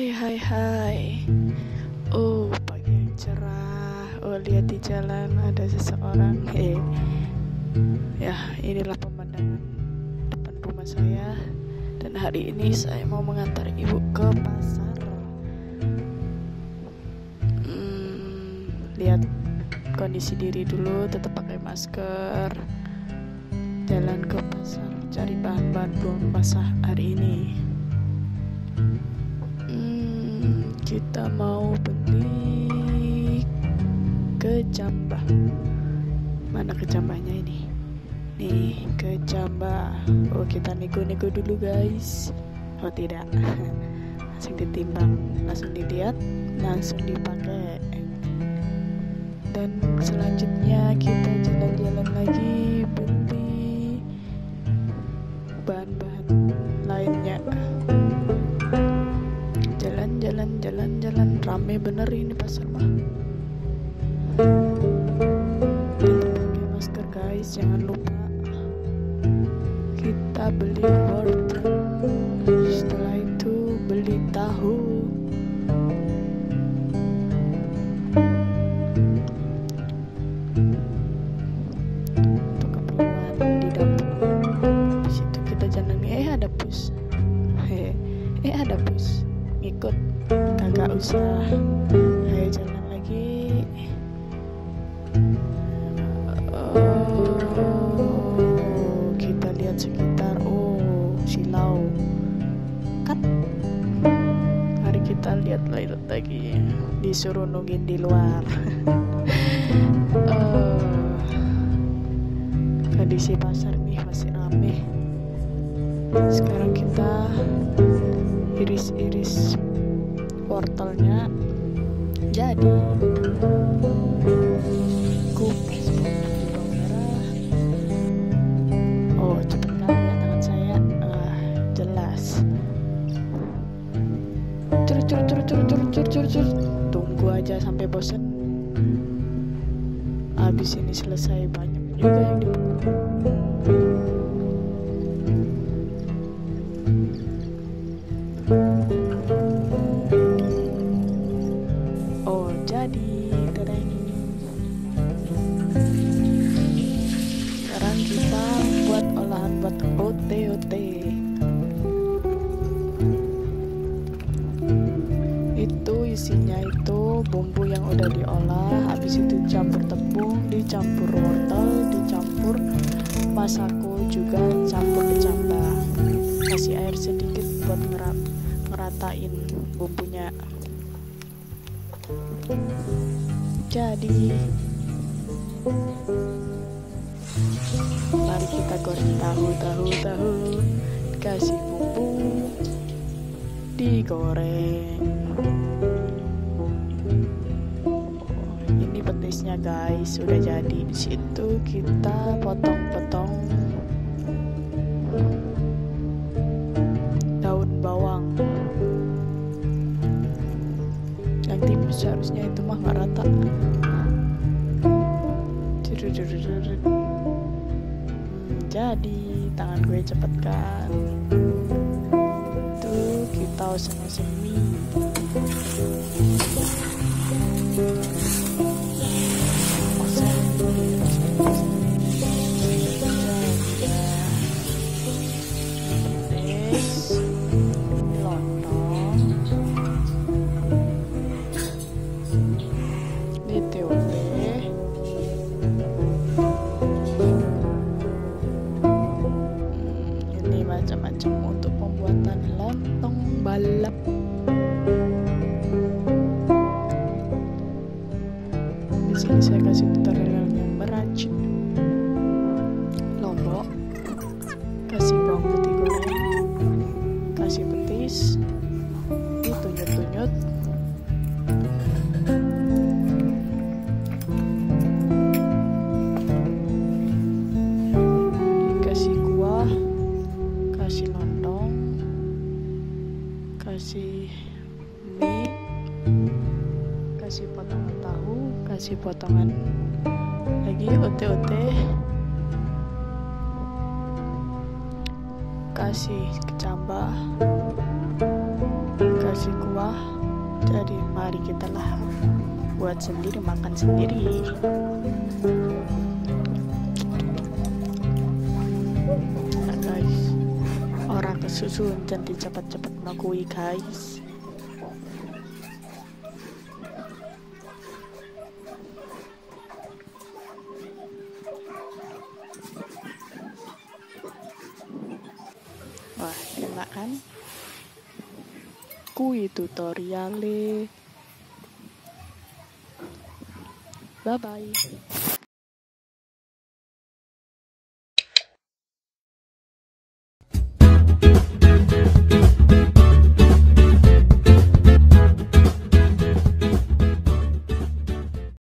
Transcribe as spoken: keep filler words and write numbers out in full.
Hai hai hai. Oh, pagi yang cerah. Oh, lihat di jalan ada seseorang. Eh, ya inilah pemandangan depan rumah saya. Dan hari ini saya mau mengantar ibu ke pasar. Hmm, lihat kondisi diri dulu, tetap pakai masker. Jalan ke pasar, cari bahan-bahan buang basah hari ini. Kita mau beli kecambah. Mana kecambahnya ini? Nih, kecambah. Oh, kita nego-nego dulu, guys. Oh, tidak. Langsung ditimbang, langsung dilihat, langsung dipakai. Dan selanjutnya kita jalan-jalan lagi beli bahan-bahan lainnya. Jalan, jalan, jalan, rame bener ini pasar mah. Tetap pakai masker, guys, jangan lupa. Kita beli wortel, setelah itu beli tahu. Untuk keperluan di dapur. Di situ kita jalan, eh ada bus, eh, eh ada bus. Ikut, kagak usah. Ayo jalan lagi. Oh, kita lihat sekitar. Oh, silau kan. Mari kita lihat lagi. Disuruh nungguin di luar. uh, Kondisi pasar nih masih rame. Sekarang kita iris-iris wortelnya. Jadi kumis bawang merah. Oh, cepet kali ya tangan saya. Ah, jelas. Cur cur cur cur cur cur cur cur. Tunggu aja sampai bosan. Habis ini selesai, banyak juga yang dipukul. Oh, jadi tereng. Sekarang kita buat olahan buat ote-ote. Itu isinya itu bumbu yang udah diolah, habis itu campur tepung, dicampur wortel, dicampur masako, juga campur kecambah. Kasih air sedikit buat ngerap ngeratain bumbunya. Jadi mari kita goreng tahu tahu tahu, kasih bumbu, digoreng. Oh, ini petisnya, guys, sudah jadi. Di situ kita potong-potong daun bawang. Yang tipis seharusnya itu mah nggak rata. Jadi tangan gue cepet kan. Tuh kita oseng-oseng mie. Macam-macam untuk pembuatan lontong balap. Di sini saya kasih tutorial yang meracik. Lombok, kasih bawang putih goreng, kasih petis, ditunyut-tunyut. Dikasih kuah, kasih lontong, kasih mie, kasih potongan tahu, kasih potongan lagi ote-ote, kasih kecambah, kasih kuah, jadi mari kita lahap, buat sendiri makan sendiri. Nah guys, orang kesusun jadi cepat-cepat makui guys. Wah, enak kan? Kui tutoriale. Bye bye.